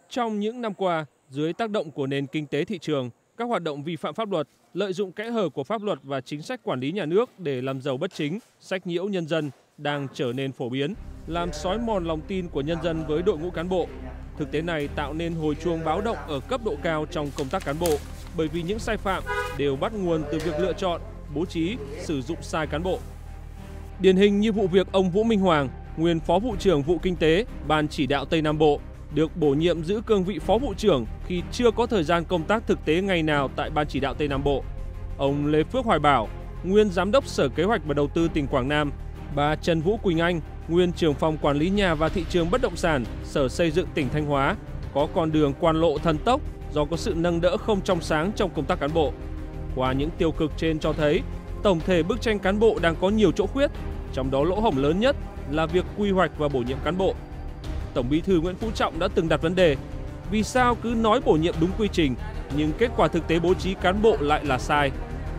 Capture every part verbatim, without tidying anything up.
Trong những năm qua, dưới tác động của nền kinh tế thị trường, các hoạt động vi phạm pháp luật, lợi dụng kẽ hở của pháp luật và chính sách quản lý nhà nước để làm giàu bất chính, sách nhiễu nhân dân đang trở nên phổ biến, làm xói mòn lòng tin của nhân dân với đội ngũ cán bộ. Thực tế này tạo nên hồi chuông báo động ở cấp độ cao trong công tác cán bộ, bởi vì những sai phạm đều bắt nguồn từ việc lựa chọn, bố trí, sử dụng sai cán bộ. Điển hình như vụ việc ông Vũ Minh Hoàng, nguyên Phó Vụ trưởng Vụ Kinh tế, Ban Chỉ đạo Tây Nam Bộ, được bổ nhiệm giữ cương vị Phó Vụ trưởng khi chưa có thời gian công tác thực tế ngày nào tại Ban Chỉ đạo Tây Nam Bộ. Ông Lê Phước Hoài Bảo, nguyên Giám đốc Sở Kế hoạch và Đầu tư tỉnh Quảng Nam, bà Trần Vũ Quỳnh Anh, nguyên trưởng phòng quản lý nhà và thị trường bất động sản, Sở Xây dựng tỉnh Thanh Hóa, có con đường quan lộ thần tốc do có sự nâng đỡ không trong sáng trong công tác cán bộ. Qua những tiêu cực trên cho thấy, tổng thể bức tranh cán bộ đang có nhiều chỗ khuyết, trong đó lỗ hổng lớn nhất là việc quy hoạch và bổ nhiệm cán bộ. Tổng Bí thư Nguyễn Phú Trọng đã từng đặt vấn đề, vì sao cứ nói bổ nhiệm đúng quy trình, nhưng kết quả thực tế bố trí cán bộ lại là sai.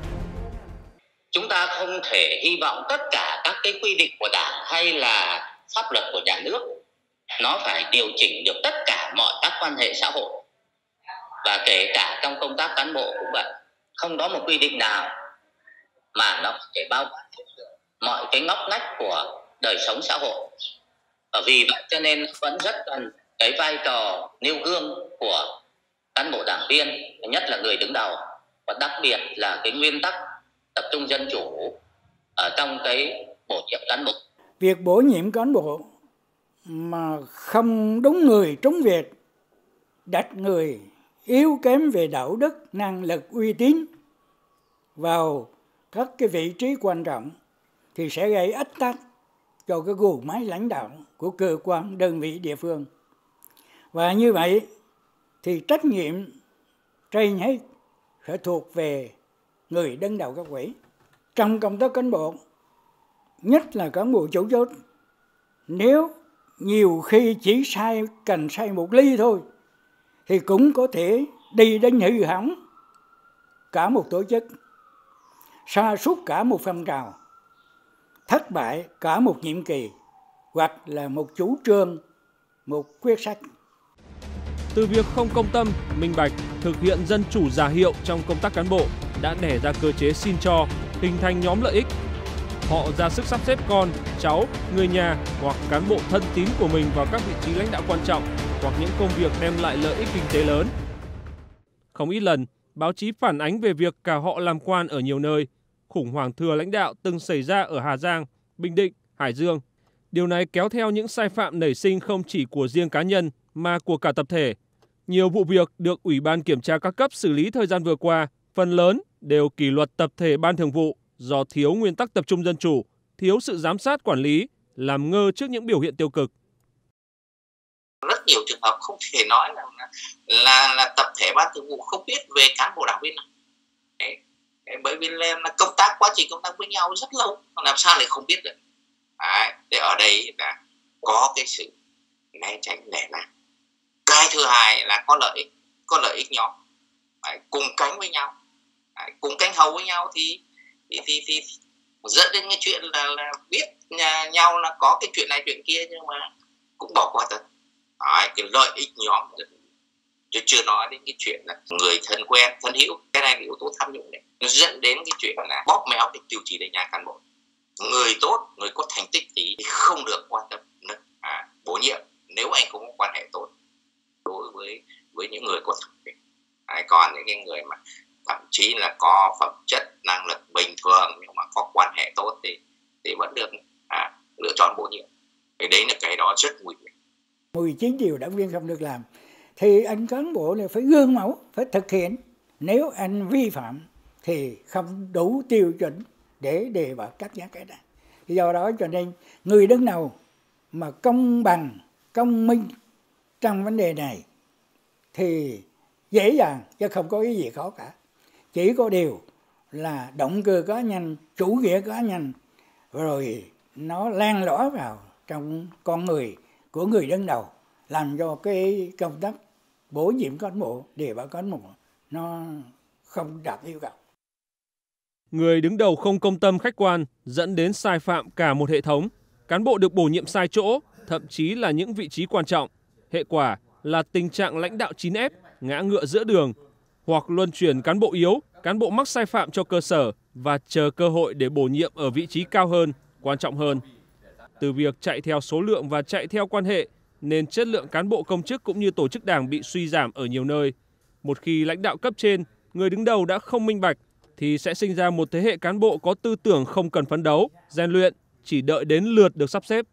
Chúng ta không thể hy vọng tất cả các cái quy định của Đảng hay là pháp luật của nhà nước nó phải điều chỉnh được tất cả mọi các quan hệ xã hội. Và kể cả trong công tác cán bộ cũng vậy. Không có một quy định nào mà nó có thể bao quát mọi cái ngóc ngách của đời sống xã hội. Và vì vậy cho nên vẫn rất cần cái vai trò nêu gương của cán bộ đảng viên, nhất là người đứng đầu, và đặc biệt là cái nguyên tắc tập trung dân chủ ở trong cái bổ nhiệm cán bộ. Việc bổ nhiệm cán bộ mà không đúng người trúng việc, đặt người yếu kém về đạo đức, năng lực, uy tín vào các cái vị trí quan trọng thì sẽ gây ách tắc cho cái guồng máy lãnh đạo của cơ quan, đơn vị, địa phương. Và như vậy thì trách nhiệm trên hết phải thuộc về người đứng đầu cấp ủy. Trong công tác cán bộ, nhất là cán bộ chủ chốt, nếu nhiều khi chỉ sai cần sai một ly thôi thì cũng có thể đi đến hư hỏng cả một tổ chức, sa sút cả một phong trào, thất bại cả một nhiệm kỳ hoặc là một chủ trương, một quyết sách. Từ việc không công tâm, minh bạch, thực hiện dân chủ giả hiệu trong công tác cán bộ đã đẻ ra cơ chế xin cho, hình thành nhóm lợi ích. Họ ra sức sắp xếp con, cháu, người nhà hoặc cán bộ thân tín của mình vào các vị trí lãnh đạo quan trọng hoặc những công việc đem lại lợi ích kinh tế lớn. Không ít lần, báo chí phản ánh về việc cả họ làm quan ở nhiều nơi, khủng hoảng thừa lãnh đạo từng xảy ra ở Hà Giang, Bình Định, Hải Dương. Điều này kéo theo những sai phạm nảy sinh không chỉ của riêng cá nhân mà của cả tập thể. Nhiều vụ việc được Ủy ban Kiểm tra các cấp xử lý thời gian vừa qua, phần lớn đều kỷ luật tập thể Ban Thường vụ do thiếu nguyên tắc tập trung dân chủ, thiếu sự giám sát quản lý, làm ngơ trước những biểu hiện tiêu cực. Rất nhiều trường hợp không thể nói là là, là tập thể Ban Thường vụ không biết về cán bộ đảng viên này. Đấy. Đấy, bởi vì là công tác quá trình công tác với nhau rất lâu, làm sao lại không biết được. Đấy. Để ở đây là có cái sự né tránh lẻ làng. Cái thứ hai là có lợi ích, có lợi ích nhóm, Đấy. cùng cánh với nhau, Đấy. cùng cánh hầu với nhau thì thì, thì, thì dẫn đến cái chuyện là, là biết nhà, nhau là có cái chuyện này chuyện kia nhưng mà cũng bỏ qua thật. Đấy, cái lợi ích nhóm chứ chưa nói đến cái chuyện là người thân quen, thân hữu, cái này là yếu tố tham nhũng đấy, nó dẫn đến cái chuyện là bóp méo cái tiêu chí đánh giá cán bộ. Người tốt, người có thành tích thì không được quan tâm à, bổ nhiệm nếu anh không có quan hệ tốt đối với với những người có thẩm quyền. À, còn những cái người mà thậm chí là có phẩm chất, năng lực bình thường nhưng mà có quan hệ tốt thì thì vẫn được à, lựa chọn bổ nhiệm. Thì đấy là cái đó rất nguy hiểm. mười chín điều đảng viên không được làm thì anh cán bộ này phải gương mẫu, phải thực hiện. Nếu anh vi phạm thì không đủ tiêu chuẩn để đề bạt các giá cái này. Do đó cho nên người đứng đầu mà công bằng, công minh trong vấn đề này thì dễ dàng chứ không có cái gì khó cả. Chỉ có điều là động cơ cá nhân, chủ nghĩa cá nhân rồi nó lan lõ vào trong con người của người đứng đầu, làm cho cái công tác bổ nhiệm cán bộ, đề bạt cán bộ nó không đạt yêu cầu. Người đứng đầu không công tâm khách quan dẫn đến sai phạm cả một hệ thống. Cán bộ được bổ nhiệm sai chỗ, thậm chí là những vị trí quan trọng. Hệ quả, là tình trạng lãnh đạo chín ép, ngã ngựa giữa đường, hoặc luân chuyển cán bộ yếu, cán bộ mắc sai phạm cho cơ sở và chờ cơ hội để bổ nhiệm ở vị trí cao hơn, quan trọng hơn. Từ việc chạy theo số lượng và chạy theo quan hệ, nên chất lượng cán bộ công chức cũng như tổ chức đảng bị suy giảm ở nhiều nơi. Một khi lãnh đạo cấp trên, người đứng đầu đã không minh bạch, thì sẽ sinh ra một thế hệ cán bộ có tư tưởng không cần phấn đấu, rèn luyện, chỉ đợi đến lượt được sắp xếp.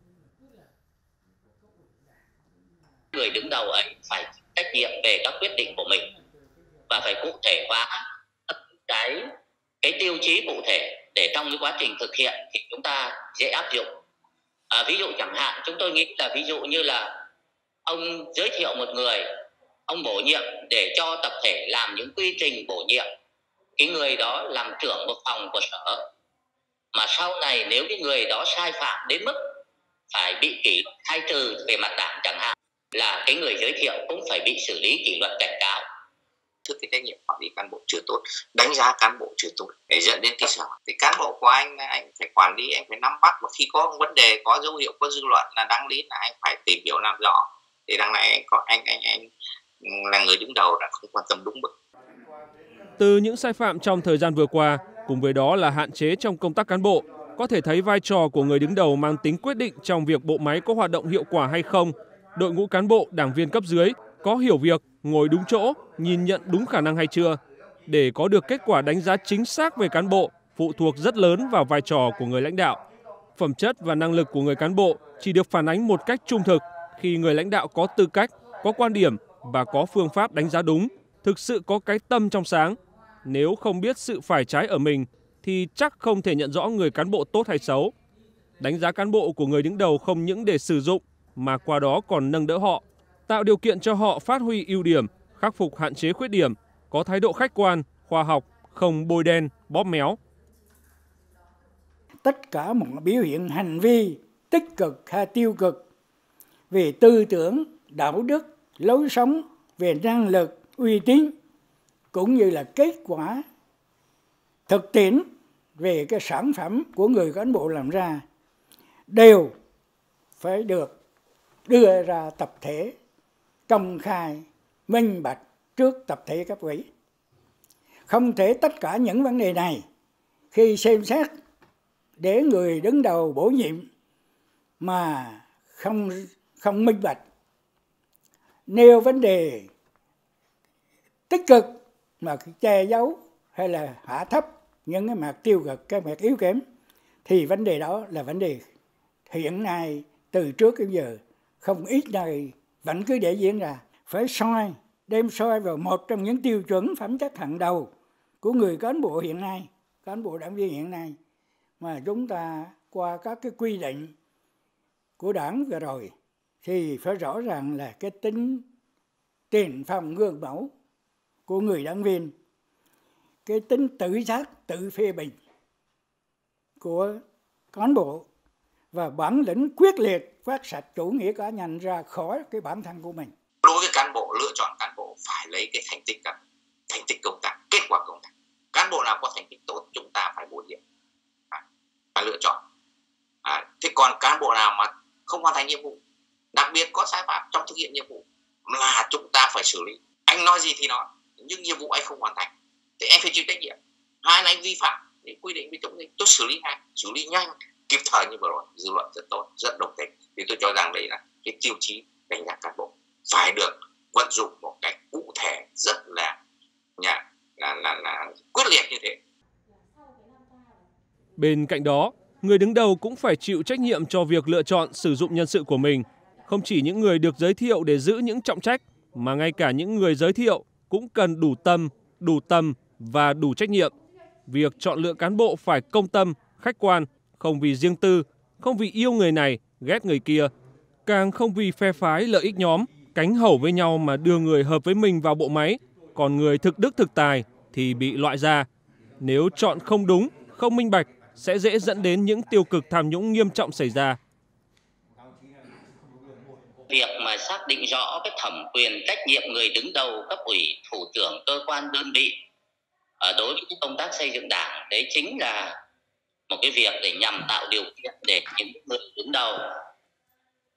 Người đứng đầu ấy phải trách nhiệm về các quyết định của mình và phải cụ thể hóa cái cái tiêu chí cụ thể để trong cái quá trình thực hiện thì chúng ta dễ áp dụng. À, ví dụ chẳng hạn chúng tôi nghĩ là ví dụ như là ông giới thiệu một người, ông bổ nhiệm để cho tập thể làm những quy trình bổ nhiệm, cái người đó làm trưởng một phòng của sở, mà sau này nếu cái người đó sai phạm đến mức phải bị kỷ luật khai trừ về mặt đảng chẳng hạn, là cái người giới thiệu cũng phải bị xử lý kỷ luật cảnh cáo. Thức cái trách nhiệm quản lý cán bộ chưa tốt, đánh giá cán bộ chưa tốt để dẫn đến cái sở. Thì cán bộ của anh anh phải quản lý, anh phải nắm bắt, và khi có vấn đề, có dấu hiệu, có dư luận là đáng lý là anh phải tìm hiểu làm rõ. Thì đằng này có anh anh anh là người đứng đầu đã không quan tâm đúng mức. Từ những sai phạm trong thời gian vừa qua, cùng với đó là hạn chế trong công tác cán bộ, có thể thấy vai trò của người đứng đầu mang tính quyết định trong việc bộ máy có hoạt động hiệu quả hay không. Đội ngũ cán bộ, đảng viên cấp dưới có hiểu việc, ngồi đúng chỗ, nhìn nhận đúng khả năng hay chưa. Để có được kết quả đánh giá chính xác về cán bộ phụ thuộc rất lớn vào vai trò của người lãnh đạo. Phẩm chất và năng lực của người cán bộ chỉ được phản ánh một cách trung thực khi người lãnh đạo có tư cách, có quan điểm và có phương pháp đánh giá đúng, thực sự có cái tâm trong sáng. Nếu không biết sự phải trái ở mình thì chắc không thể nhận rõ người cán bộ tốt hay xấu. Đánh giá cán bộ của người đứng đầu không những để sử dụng mà qua đó còn nâng đỡ họ, tạo điều kiện cho họ phát huy ưu điểm, khắc phục hạn chế khuyết điểm, có thái độ khách quan, khoa học, không bôi đen, bóp méo. Tất cả một biểu hiện hành vi tích cực hay tiêu cực về tư tưởng, đạo đức, lối sống, về năng lực, uy tín, cũng như là kết quả thực tiễn về cái sản phẩm của người cán bộ làm ra, đều phải được đưa ra tập thể, công khai, minh bạch trước tập thể cấp ủy. Không thể tất cả những vấn đề này khi xem xét để người đứng đầu bổ nhiệm mà không không minh bạch, nêu vấn đề tích cực mà che giấu hay là hạ thấp những cái mặt tiêu cực, cái mặt yếu kém, thì vấn đề đó là vấn đề hiện nay từ trước đến giờ không ít nơi vẫn cứ để diễn ra. Phải soi, đem soi vào một trong những tiêu chuẩn phẩm chất hàng đầu của người cán bộ hiện nay, cán bộ đảng viên hiện nay, mà chúng ta qua các cái quy định của đảng vừa rồi thì phải rõ ràng là cái tính tiền phong gương mẫu của người đảng viên, cái tính tự giác, tự phê bình của cán bộ và bản lĩnh quyết liệt quét sạch chủ nghĩa cá nhân ra khỏi cái bản thân của mình. Đối với cán bộ, lựa chọn cán bộ phải lấy cái thành tích các thành tích công tác, kết quả công tác. Cán bộ nào có thành tích tốt chúng ta phải bổ nhiệm, phải lựa chọn. À, thế còn cán bộ nào mà không hoàn thành nhiệm vụ, đặc biệt có sai phạm trong thực hiện nhiệm vụ, là chúng ta phải xử lý. Anh nói gì thì nói, nhưng nhiệm vụ anh không hoàn thành thì anh phải chịu trách nhiệm. Hai là anh vi phạm thì quy định với chống dịch, tôi xử lý ngay, xử lý nhanh, kịp thời như vừa rồi, dư luận rất tốt, rất đồng tình. Thì tôi cho rằng đây là cái tiêu chí đánh giá cán bộ phải được vận dụng một cách cụ thể, rất là là, là, là, là quyết liệt như thế. Bên cạnh đó, người đứng đầu cũng phải chịu trách nhiệm cho việc lựa chọn sử dụng nhân sự của mình. Không chỉ những người được giới thiệu để giữ những trọng trách, mà ngay cả những người giới thiệu cũng cần đủ tâm, đủ tâm và đủ trách nhiệm. Việc chọn lựa cán bộ phải công tâm, khách quan, không vì riêng tư, không vì yêu người này, ghét người kia, càng không vì phe phái lợi ích nhóm, cánh hẩu với nhau mà đưa người hợp với mình vào bộ máy, còn người thực đức thực tài thì bị loại ra. Nếu chọn không đúng, không minh bạch, sẽ dễ dẫn đến những tiêu cực tham nhũng nghiêm trọng xảy ra. Việc mà xác định rõ cái thẩm quyền trách nhiệm người đứng đầu cấp ủy, thủ trưởng cơ quan đơn vị ở đối với công tác xây dựng đảng, đấy chính là một cái việc để nhằm tạo điều kiện để những người đứng đầu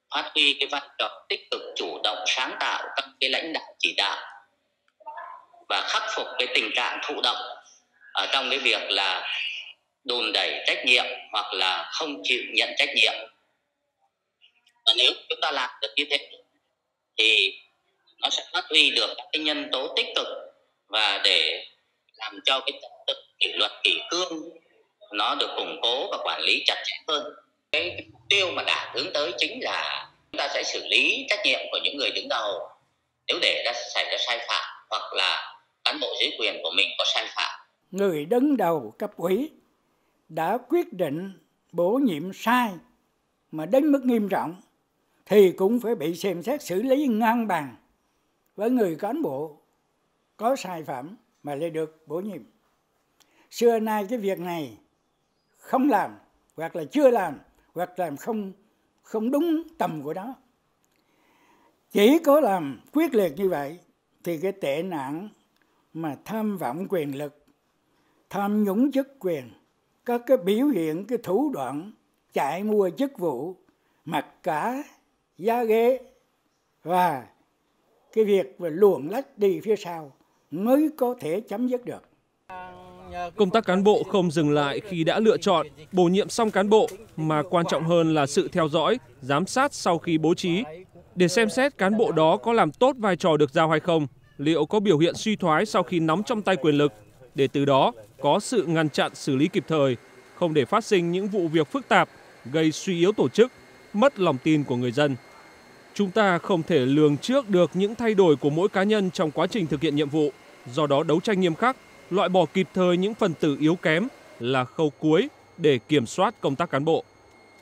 phát huy cái vai trò tích cực, chủ động, sáng tạo trong cái lãnh đạo chỉ đạo và khắc phục cái tình trạng thụ động ở trong cái việc là đùn đẩy trách nhiệm hoặc là không chịu nhận trách nhiệm. Và nếu chúng ta làm được như thế thì nó sẽ phát huy được các cái nhân tố tích cực và để làm cho cái trật tự kỷ luật kỷ cương nó được củng cố và quản lý chặt chẽ hơn. Cái, cái mục tiêu mà Đảng hướng tới chính là chúng ta sẽ xử lý trách nhiệm của những người đứng đầu nếu để ra xảy ra sai phạm hoặc là cán bộ dưới quyền của mình có sai phạm. Người đứng đầu cấp ủy đã quyết định bổ nhiệm sai mà đến mức nghiêm trọng thì cũng phải bị xem xét xử lý ngang bằng với người cán bộ có sai phạm mà lại được bổ nhiệm. Xưa nay cái việc này không làm hoặc là chưa làm hoặc làm không không đúng tầm của nó. Chỉ có làm quyết liệt như vậy thì cái tệ nạn mà tham vọng quyền lực, tham nhũng chức quyền, các cái biểu hiện, cái thủ đoạn chạy mua chức vụ, mặc cả giá ghế và cái việc và luồn lách đi phía sau mới có thể chấm dứt được. Công tác cán bộ không dừng lại khi đã lựa chọn, bổ nhiệm xong cán bộ, mà quan trọng hơn là sự theo dõi, giám sát sau khi bố trí, để xem xét cán bộ đó có làm tốt vai trò được giao hay không, liệu có biểu hiện suy thoái sau khi nắm trong tay quyền lực, để từ đó có sự ngăn chặn xử lý kịp thời, không để phát sinh những vụ việc phức tạp, gây suy yếu tổ chức, mất lòng tin của người dân. Chúng ta không thể lường trước được những thay đổi của mỗi cá nhân trong quá trình thực hiện nhiệm vụ, do đó đấu tranh nghiêm khắc, loại bỏ kịp thời những phần tử yếu kém là khâu cuối để kiểm soát công tác cán bộ.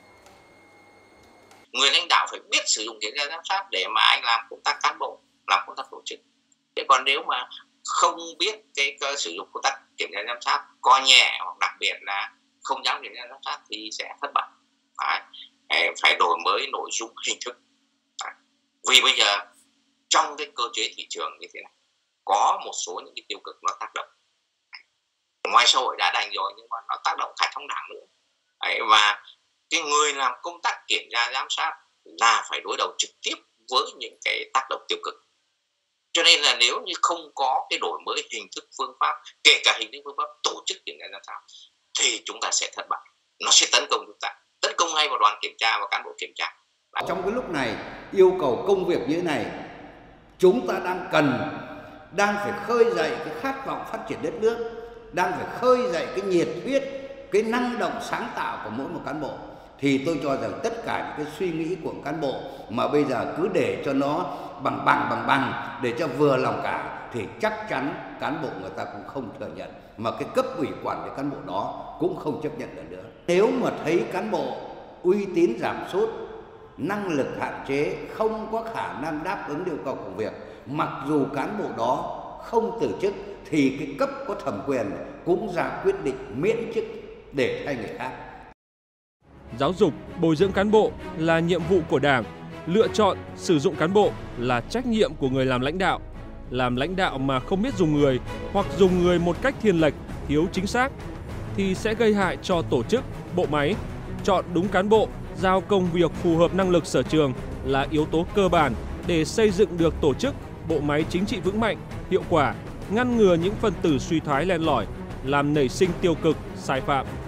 Người lãnh đạo phải biết sử dụng kiểm tra giám sát để mà anh làm công tác cán bộ, làm công tác tổ chức. Thế còn nếu mà không biết cái, cái sử dụng công tác kiểm tra giám sát, coi nhẹ hoặc đặc biệt là không dám kiểm tra giám sát thì sẽ thất bại. Phải, phải đổi mới nội dung, hình thức. Phải. Vì bây giờ trong cái cơ chế thị trường như thế này có một số những cái tiêu cực nó tác động. Ngoài xã hội đã đành rồi nhưng mà nó tác động cả trong Đảng nữa. Đấy, và cái người làm công tác kiểm tra giám sát là phải đối đầu trực tiếp với những cái tác động tiêu cực. Cho nên là nếu như không có cái đổi mới hình thức phương pháp, kể cả hình thức phương pháp tổ chức kiểm tra giám sát, thì chúng ta sẽ thất bại. Nó sẽ tấn công chúng ta, tấn công ngay vào đoàn kiểm tra và cán bộ kiểm tra. Đấy. Trong cái lúc này yêu cầu công việc như thế này, chúng ta đang cần, đang phải khơi dậy cái khát vọng phát triển đất nước, đang phải khơi dậy cái nhiệt huyết, cái năng động sáng tạo của mỗi một cán bộ. Thì tôi cho rằng tất cả những cái suy nghĩ của cán bộ mà bây giờ cứ để cho nó bằng bằng bằng bằng để cho vừa lòng cả thì chắc chắn cán bộ người ta cũng không thừa nhận, mà cái cấp ủy quản lý cán bộ đó cũng không chấp nhận được nữa. Nếu mà thấy cán bộ uy tín giảm sút, năng lực hạn chế, không có khả năng đáp ứng yêu cầu công việc, mặc dù cán bộ đó không từ chức thì cái cấp có thẩm quyền cũng ra quyết định miễn chức để thay người khác. Giáo dục, bồi dưỡng cán bộ là nhiệm vụ của Đảng, lựa chọn, sử dụng cán bộ là trách nhiệm của người làm lãnh đạo. Làm lãnh đạo mà không biết dùng người hoặc dùng người một cách thiên lệch, thiếu chính xác thì sẽ gây hại cho tổ chức, bộ máy. Chọn đúng cán bộ, giao công việc phù hợp năng lực sở trường là yếu tố cơ bản để xây dựng được tổ chức, bộ máy chính trị vững mạnh, hiệu quả, ngăn ngừa những phần tử suy thoái len lỏi, làm nảy sinh tiêu cực, sai phạm.